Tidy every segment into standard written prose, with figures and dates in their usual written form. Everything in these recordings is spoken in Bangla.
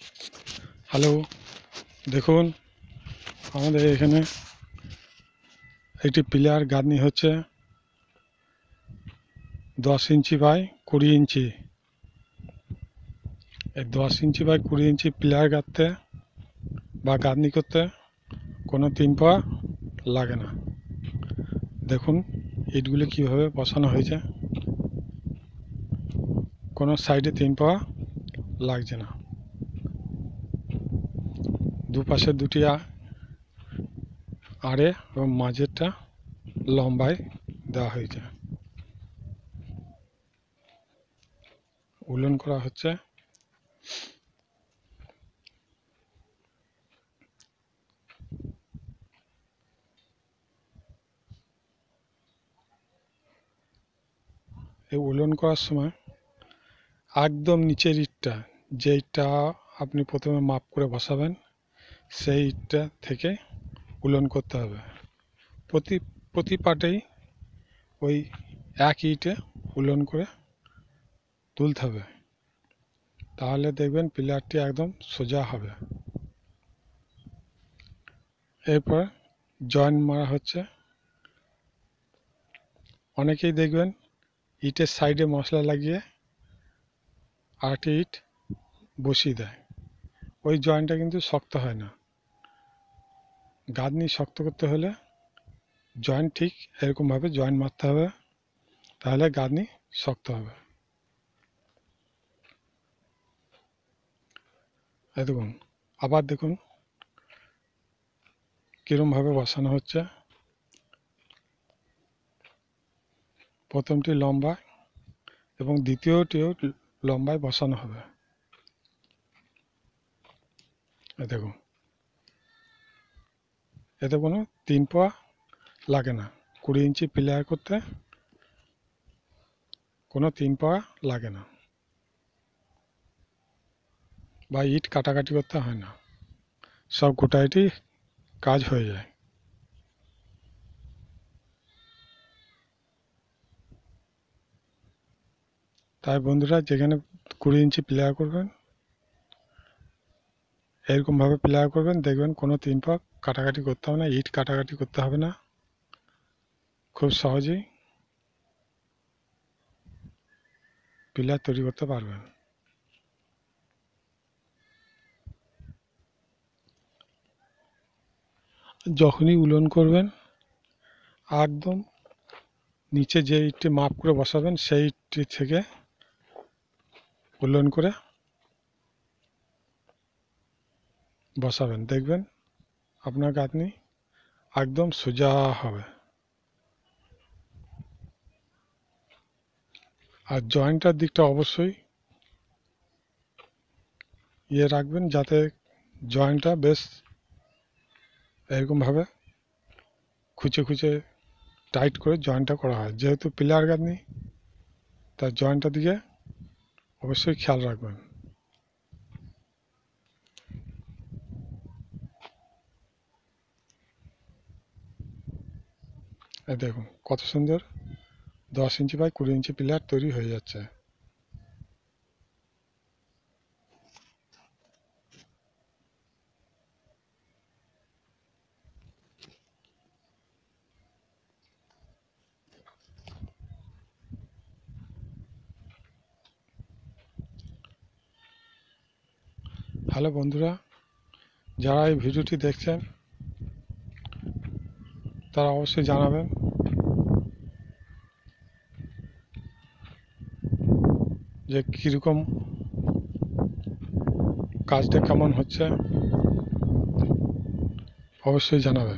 হ্যালো, দেখুন আমাদের এখানে একটি প্লেয়ার গাঁথনি হচ্ছে 10 ইঞ্চি বাই 20 ইঞ্চি। এই 10 ইঞ্চি বাই 20 ইঞ্চি প্লেয়ার গাঁথতে বা গাঁথনি করতে কোনো 3 পা লাগে না। দেখুন ইটগুলি কীভাবে বসানো হয়েছে, কোনো সাইডে 3 পা লাগছে না। দুপাশে দুটি আড়ে এবং মাঝেরটা লম্বায় দেওয়া হয়েছে। উলন করা হচ্ছে। এই উলন করার সময় একদম নিচের ইটটা, যে ইটটা আপনি প্রথমে মাপ করে বসাবেন, সেই ইটটা থেকে উলন করতে হবে। প্রতি পাটেই ওই এক ইটে উলন করে তুলতে হবে, তাহলে দেখবেন পিলারটি একদম সোজা হবে। এরপর জয়েন্ট মারা হচ্ছে। অনেকেই দেখবেন ইটের সাইডে মশলা লাগিয়ে আরেকটি ইট বসিয়ে দেয়, ওই জয়েন্টটা কিন্তু শক্ত হয় না। গাঁথনি শক্ত করতে হলে জয়েন্ট ঠিক এরকমভাবে জয়েন্ট মারতে হবে, তাহলে গাঁথনি শক্ত হবে। এই দেখুন, আবার দেখুন কীরকমভাবে বসানো হচ্ছে। প্রথমটি লম্বা এবং দ্বিতীয়টিও লম্বায় বসানো হবে। এই দেখুন, এতে কোনো 3 পা লাগে না। 20 ইঞ্চি প্লেয়ার করতে কোনো 3 পা লাগে না, বা ইট কাটাকাটি করতে হয় না, সব গোটাইটি কাজ হয়ে যায়। তাই বন্ধুরা, যেখানে 20 ইঞ্চি প্লেয়ার করবেন এরকমভাবে প্লেয়ার করবেন, দেখবেন কোনো 3 পা কাটাকাটি করতে হবে না, ইট কাটাকাটি করতে হবে না, খুব সহজেই প্লেয়ার তৈরি করতে পারবেন। যখনই উলন করবেন একদম নিচে যে ইটটি মাপ করে বসাবেন সেই ইটটি থেকে উলন করে বসাবেন, দেখবেন আপনার গাঁথনি একদম সোজা হবে। আর জয়েন্টটার দিকটা অবশ্যই রাখবেন, যাতে জয়েন্টটা বেশ এরকমভাবে খুঁচে খুঁচে টাইট করে জয়েন্টটা করা হয়। যেহেতু প্লেয়ার গাঁথনি, তার জয়েন্টটার দিকে অবশ্যই খেয়াল রাখবেন। এই দেখুন কত সুন্দর 10 ইঞ্চি বাই 20 ইঞ্চি প্লেয়ার তৈরি হয়ে যাচ্ছে। হ্যালো বন্ধুরা, যারা এই ভিডিওটি দেখছেন তারা অবশ্যই জানাবেন যে কীরকম কাজটা কেমন হচ্ছে, অবশ্যই জানাবেন।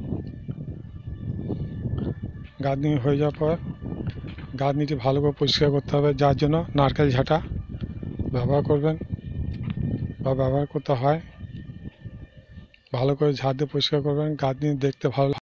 গাঁথনি হয়ে যাওয়ার পর গাঁথনিটি ভালো করে পরিষ্কার করতে হবে, যার জন্য নারকেল ঝাঁটা ব্যবহার করবেন বা ব্যবহার করতে হয়। ভালো করে ঝাড় দিয়ে পরিষ্কার করবেন, গাঁথনি দেখতে ভালো